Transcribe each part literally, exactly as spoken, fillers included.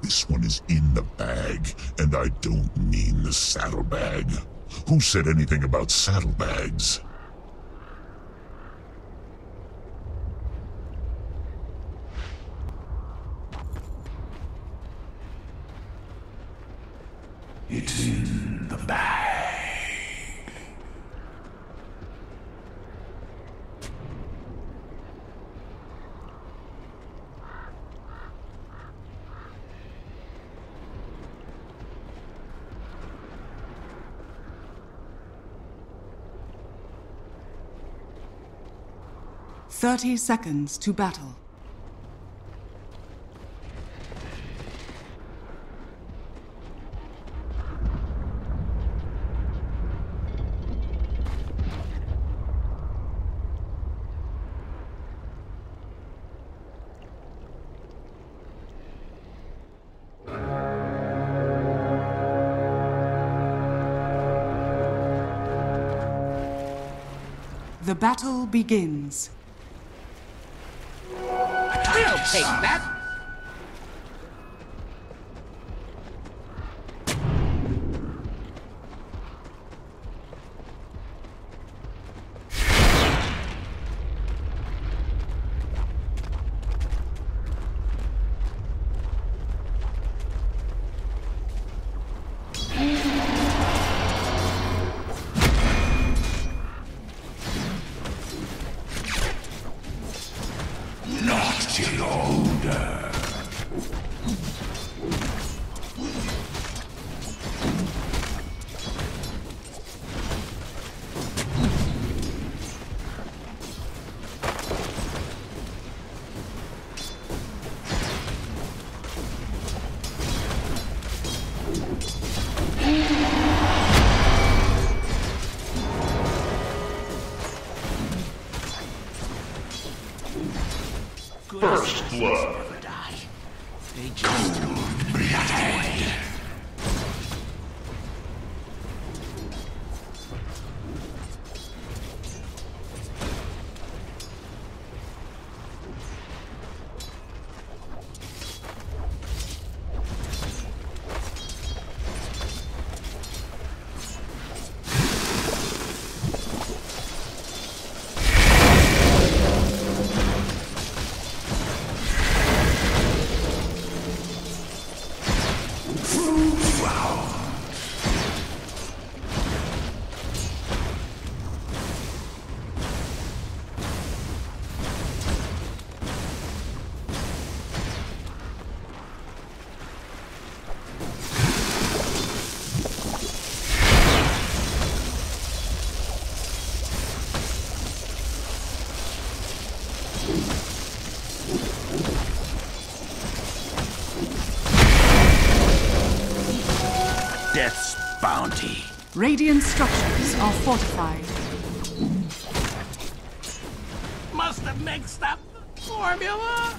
This one is in the bag, and I don't mean the saddlebag. Who said anything about saddlebags? It's in the bag. Thirty seconds to battle. The battle begins. We'll take that! Naughty odor. First blood. They just Blood. Death's bounty. Radiant structures are fortified. Must have mixed up the formula.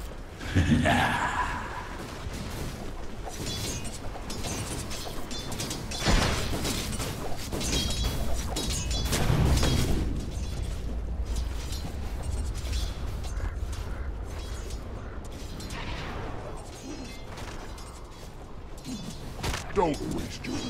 Don't waste your...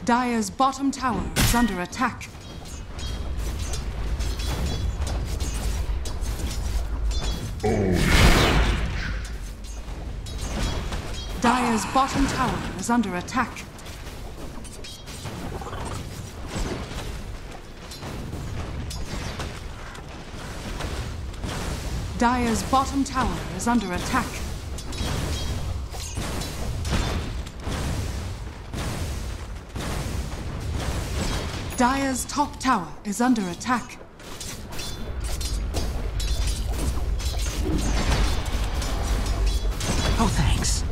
Dire's bottom tower is under attack. Dire's bottom tower is under attack. Dire's bottom tower is under attack. Dire's top tower is under attack. Oh, thanks.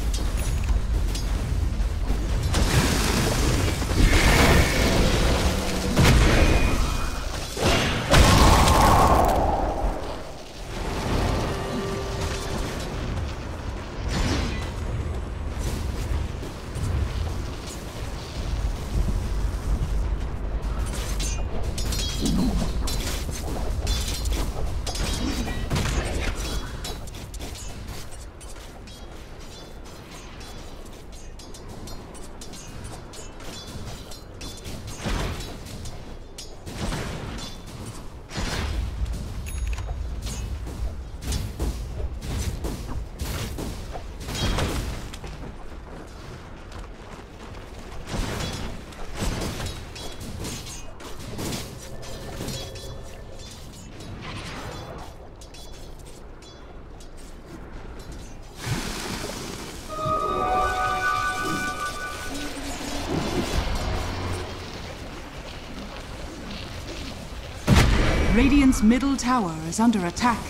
Radiant's middle tower is under attack.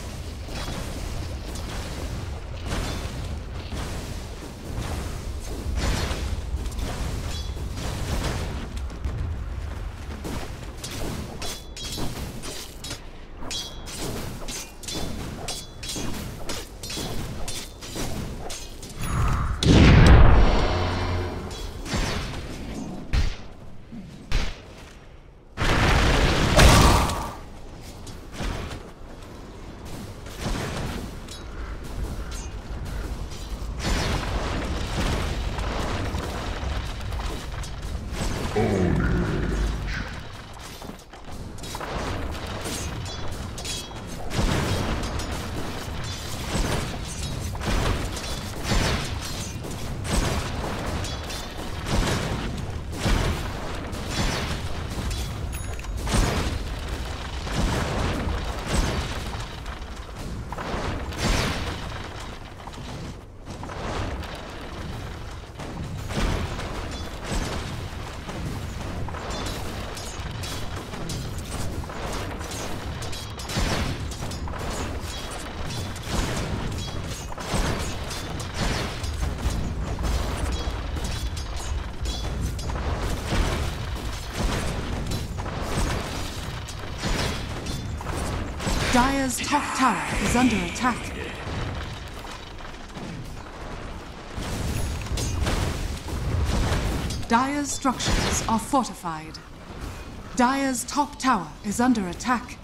Dire's top tower is under attack. Dire's structures are fortified. Dire's top tower is under attack.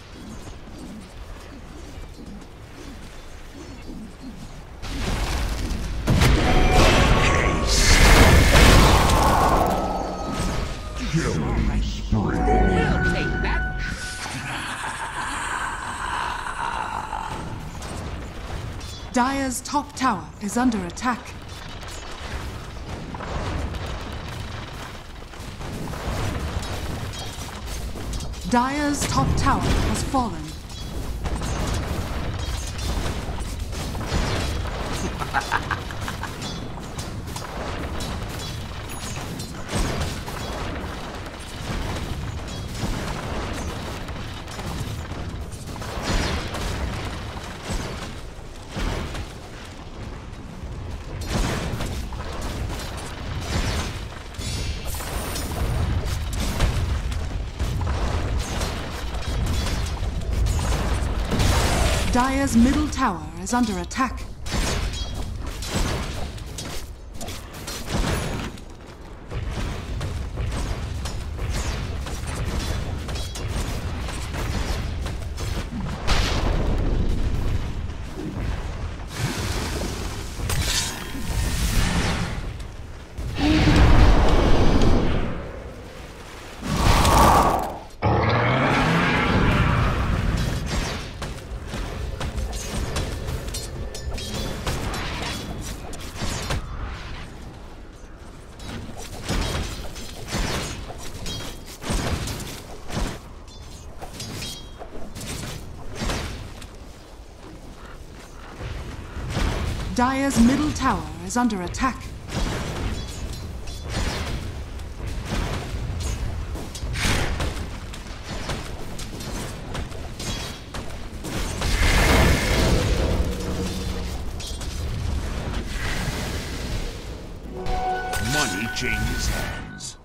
Dire's top tower is under attack. Dire's top tower has fallen. Dire's middle tower is under attack. Dire's middle tower is under attack. Money changes hands.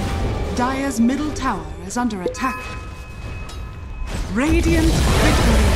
Dire's middle tower is under attack. Radiant victory!